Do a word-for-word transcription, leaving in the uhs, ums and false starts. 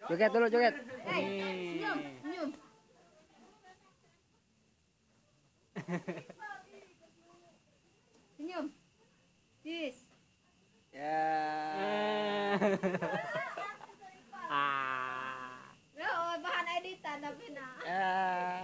Joget dulu, joget. Hey, senyum, senyum. Senyum. Cheese. Ya.